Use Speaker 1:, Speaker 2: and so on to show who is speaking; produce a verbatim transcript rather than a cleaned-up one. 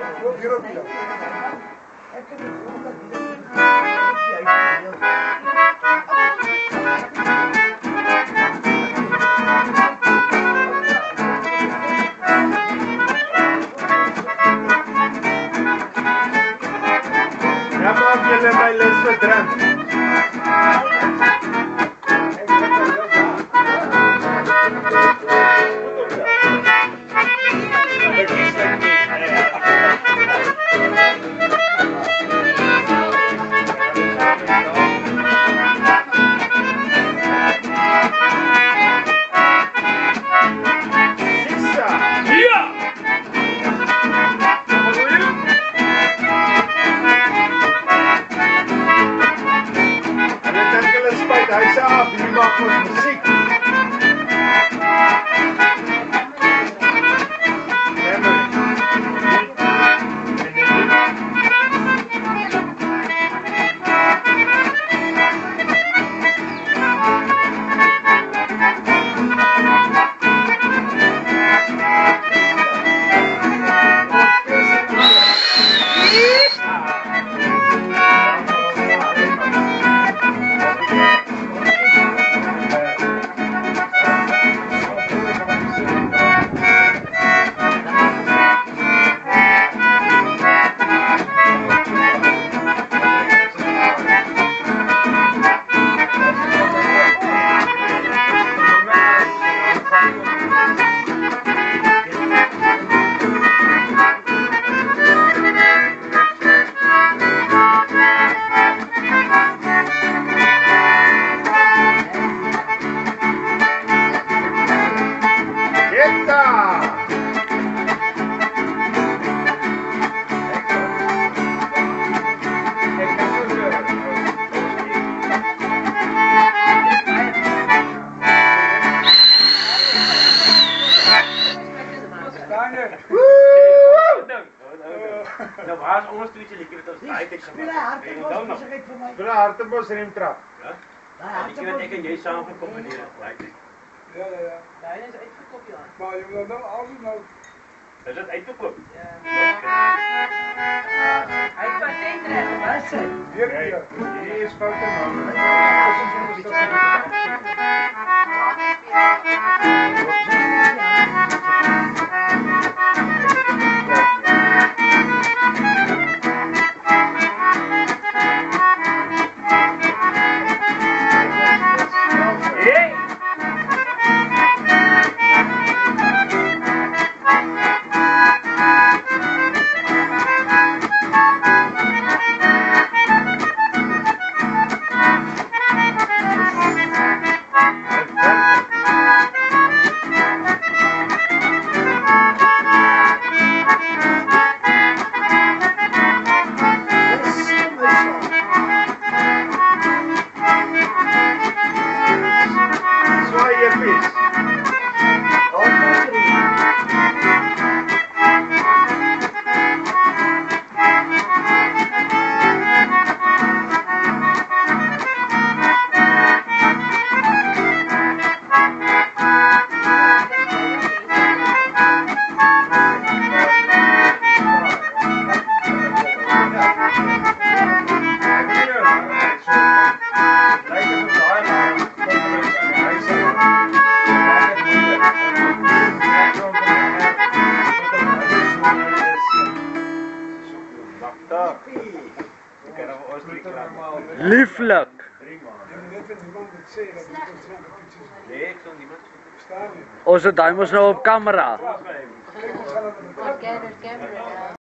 Speaker 1: Ja mam wiele najlepsze dramy. Hij zei af, die maakt ons muziek.
Speaker 2: Nou, waar is ons toetje lekker dat ons daai teks gemaak het.
Speaker 1: Spela Hartenbos remtrap.
Speaker 2: Ja? Ek weet net ek en jy saam gekombineer het, daai teks.
Speaker 3: Ja, ja, ja.
Speaker 4: Daai is uitverkoop ja.
Speaker 3: Maar jy moet nou al die nou.
Speaker 2: Is dit uitgekoop?
Speaker 4: Ja. Hy het patent reg, was dit?
Speaker 1: Weer keer. Hierdie is foute man.
Speaker 5: Lieflijk. Ons het daai mos nou op kamera.